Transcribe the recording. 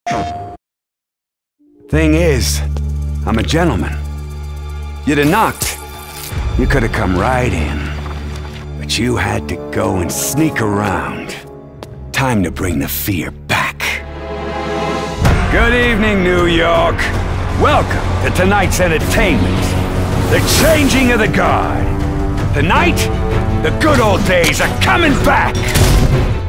Thing is, I'm a gentleman. You'd have knocked. You could have come right in. But you had to go and sneak around. Time to bring the fear back. Good evening, New York. Welcome to tonight's entertainment. The changing of the guard. Tonight, the good old days are coming back.